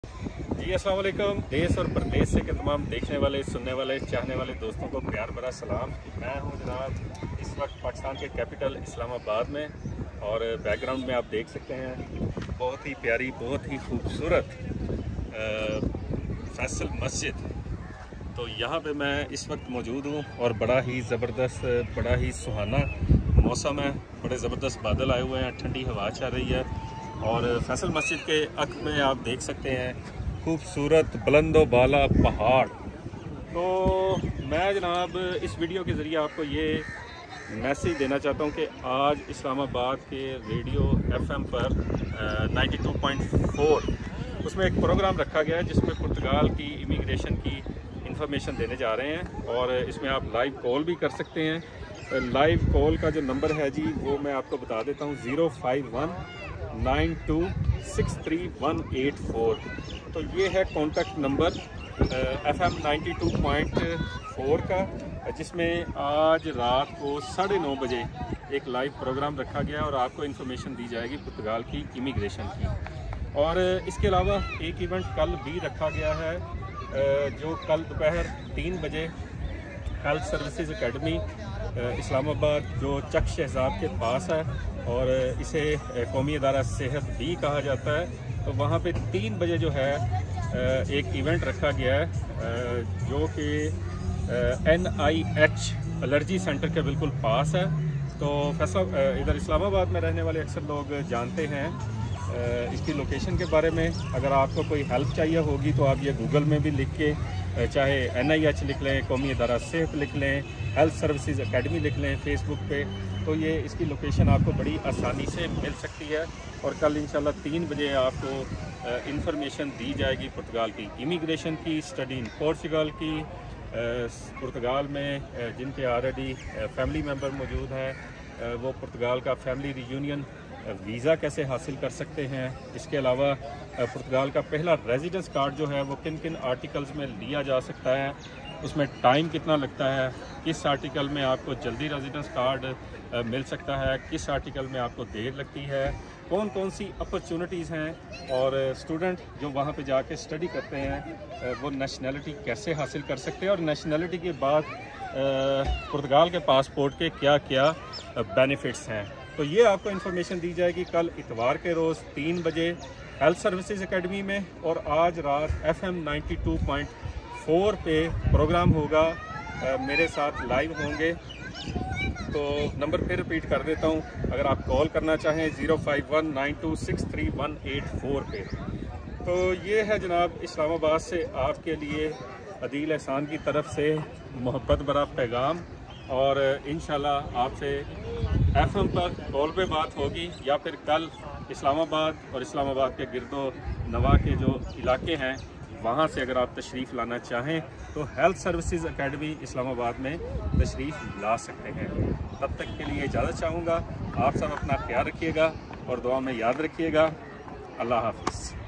जी अस्सलाम वालेकुम। देश और प्रदेश से के तमाम देखने वाले, सुनने वाले, चाहने वाले दोस्तों को प्यार भरा सलाम। मैं हूं जनाब इस वक्त पाकिस्तान के कैपिटल इस्लामाबाद में, और बैकग्राउंड में आप देख सकते हैं बहुत ही प्यारी, बहुत ही खूबसूरत फैसल मस्जिद। तो यहाँ पे मैं इस वक्त मौजूद हूँ और बड़ा ही ज़बरदस्त, बड़ा ही सुहाना मौसम है। बड़े ज़बरदस्त बादल आए हुए हैं, ठंडी हवा चल रही है, और फैसल मस्जिद के अक में आप देख सकते हैं खूबसूरत बुलंदो बाला पहाड़। तो मैं जनाब इस वीडियो के ज़रिए आपको ये मैसेज देना चाहता हूँ कि आज इस्लामाबाद के रेडियो FM पर 92.4 उसमें एक प्रोग्राम रखा गया है जिसमें पुर्तगाल की इमिग्रेशन की इंफॉर्मेशन देने जा रहे हैं, और इसमें आप लाइव कॉल भी कर सकते हैं। लाइव कॉल का जो नंबर है जी वो मैं आपको बता देता हूँ, 05192631184। तो ये है कॉन्टैक्ट नंबर FM 92.4 का, जिसमें आज रात को 9:30 बजे एक लाइव प्रोग्राम रखा गया और आपको इन्फॉर्मेशन दी जाएगी पुर्तगाल की इमिग्रेशन की। और इसके अलावा एक इवेंट कल भी रखा गया है जो कल दोपहर 3 बजे हेल्थ सर्विसेज एकेडमी इस्लामाबाद जो चक शहजाद के पास है, और इसे कौमी अदारा सेहत भी कहा जाता है। तो वहाँ पे 3 बजे जो है एक इवेंट रखा गया है जो कि NIH एलर्जी सेंटर के बिल्कुल पास है। तो फैसला इधर इस्लामाबाद में रहने वाले अक्सर लोग जानते हैं इसकी लोकेशन के बारे में। अगर आपको कोई हेल्प चाहिए होगी तो आप ये गूगल में भी लिख के, चाहे NIH लिख लें, कौमी अदारा सेहत लिख लें, हेल्थ सर्विसेज एकेडमी लिख लें फेसबुक पे, तो ये इसकी लोकेशन आपको बड़ी आसानी से मिल सकती है। और कल इंशाल्लाह 3 बजे आपको इंफॉर्मेशन दी जाएगी पुर्तगाल की इमिग्रेशन की, स्टडी इन पोर्चुगल की, पुर्तगाल में जिनके ऑलरेडी फैमिली मेम्बर मौजूद हैं वो पुर्तगाल का फैमिली रियूनियन वीज़ा कैसे हासिल कर सकते हैं। इसके अलावा पुर्तगाल का पहला रेजिडेंस कार्ड जो है वो किन किन आर्टिकल्स में लिया जा सकता है, उसमें टाइम कितना लगता है, किस आर्टिकल में आपको जल्दी रेजिडेंस कार्ड मिल सकता है, किस आर्टिकल में आपको देर लगती है, कौन कौन सी अपॉर्चुनिटीज़ हैं, और स्टूडेंट जो वहाँ पे जाके स्टडी करते हैं वो नेशनैलिटी कैसे हासिल कर सकते हैं, और नेशनैलिटी के बाद पुर्तगाल के पासपोर्ट के क्या क्या बेनिफिट्स हैं। तो ये आपको इन्फॉर्मेशन दी जाएगी कल इतवार के रोज़ 3 बजे हेल्थ सर्विसेज एकेडमी में, और आज रात FM 92.4 पे प्रोग्राम होगा, मेरे साथ लाइव होंगे। तो नंबर फिर रिपीट कर देता हूँ, अगर आप कॉल करना चाहें 05192631184 पे। तो ये है जनाब इस्लामाबाद से आपके लिए अदील एहसान की तरफ से मोहब्बत भरा पैगाम, और इंशाल्लाह आपसे FM पर कॉल पे बात होगी, या फिर कल इस्लामाबाद और इस्लामाबाद के गिरदो नवा के जो इलाके हैं वहाँ से अगर आप तशरीफ़ लाना चाहें तो हेल्थ सर्विसेज एकेडमी इस्लामाबाद में तशरीफ़ ला सकते हैं। तब तक के लिए इजाज़त चाहूँगा। आप सब अपना ख्याल रखिएगा और दुआ में याद रखिएगा। अल्लाह हाफ़िज़।